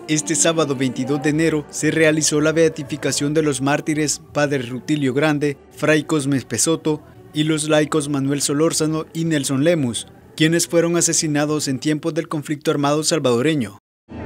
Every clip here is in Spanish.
Este sábado 22 de enero se realizó la beatificación de los mártires Padre Rutilio Grande, Fray Cosme Pesoto y los laicos Manuel Solórzano y Nelson Lemus, quienes fueron asesinados en tiempos del conflicto armado salvadoreño.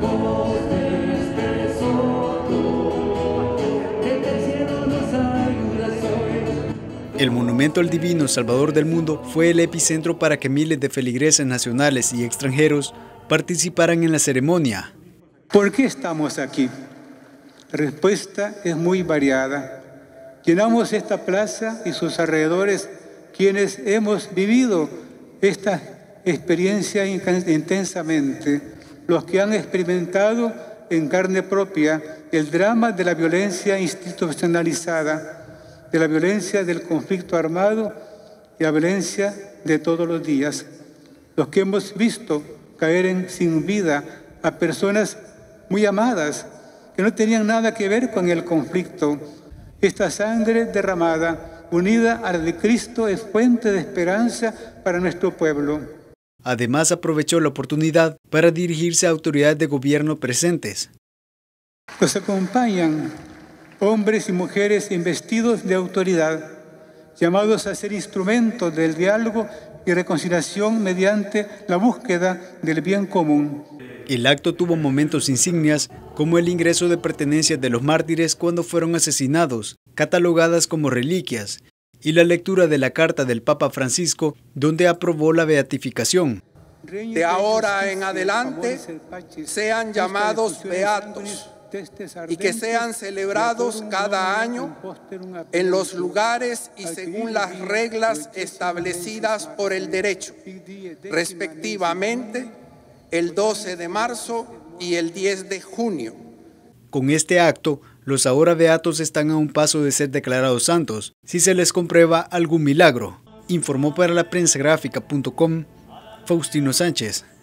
El monumento al Divino Salvador del Mundo fue el epicentro para que miles de feligreses nacionales y extranjeros participaran en la ceremonia. ¿Por qué estamos aquí? La respuesta es muy variada. Llenamos esta plaza y sus alrededores quienes hemos vivido esta experiencia intensamente, los que han experimentado en carne propia el drama de la violencia institucionalizada, de la violencia del conflicto armado y la violencia de todos los días, los que hemos visto caer sin vida a personas muy amadas, que no tenían nada que ver con el conflicto. Esta sangre derramada, unida a la de Cristo, es fuente de esperanza para nuestro pueblo. Además, aprovechó la oportunidad para dirigirse a autoridades de gobierno presentes. Nos acompañan hombres y mujeres investidos de autoridad, llamados a ser instrumentos del diálogo y reconciliación mediante la búsqueda del bien común. El acto tuvo momentos insignias, como el ingreso de pertenencias de los mártires cuando fueron asesinados, catalogadas como reliquias, y la lectura de la carta del Papa Francisco, donde aprobó la beatificación. De ahora en adelante sean llamados beatos y que sean celebrados cada año en los lugares y según las reglas establecidas por el derecho, respectivamente el 12 de marzo y el 10 de junio. Con este acto, los ahora beatos están a un paso de ser declarados santos, si se les comprueba algún milagro, informó para la prensagráfica.com Faustino Sánchez.